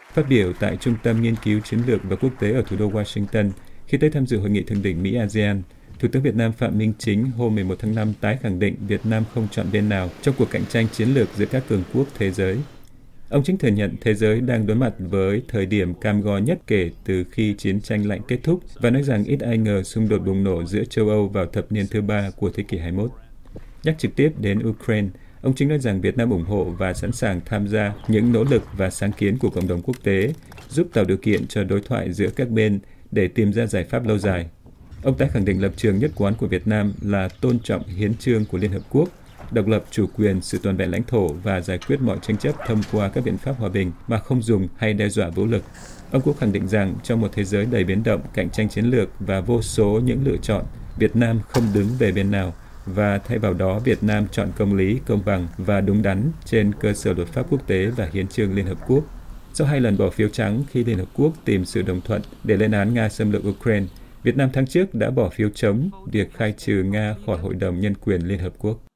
Phát biểu tại Trung tâm Nghiên cứu Chiến lược và Quốc tế ở thủ đô Washington khi tới tham dự hội nghị thượng đỉnh Mỹ-ASEAN, Thủ tướng Việt Nam Phạm Minh Chính hôm 11 tháng 5 tái khẳng định Việt Nam không chọn bên nào trong cuộc cạnh tranh chiến lược giữa các cường quốc thế giới. Ông Chính thừa nhận thế giới đang đối mặt với thời điểm cam go nhất kể từ khi chiến tranh lạnh kết thúc và nói rằng ít ai ngờ xung đột bùng nổ giữa châu Âu vào thập niên thứ 3 của thế kỷ 21. Nhắc trực tiếp đến Ukraine, ông Chính nói rằng Việt Nam ủng hộ và sẵn sàng tham gia những nỗ lực và sáng kiến của cộng đồng quốc tế, giúp tạo điều kiện cho đối thoại giữa các bên để tìm ra giải pháp lâu dài. Ông tái khẳng định lập trường nhất quán của Việt Nam là tôn trọng hiến chương của Liên Hợp Quốc, độc lập, chủ quyền, sự toàn vẹn lãnh thổ và giải quyết mọi tranh chấp thông qua các biện pháp hòa bình mà không dùng hay đe dọa vũ lực. Ông cũng khẳng định rằng trong một thế giới đầy biến động, cạnh tranh chiến lược và vô số những lựa chọn, Việt Nam không đứng về bên nào và thay vào đó Việt Nam chọn công lý, công bằng và đúng đắn trên cơ sở luật pháp quốc tế và hiến chương Liên Hợp Quốc. Sau 2 lần bỏ phiếu trắng khi Liên Hợp Quốc tìm sự đồng thuận để lên án Nga xâm lược Ukraine, Việt Nam tháng trước đã bỏ phiếu chống việc khai trừ Nga khỏi Hội đồng Nhân quyền Liên Hợp Quốc.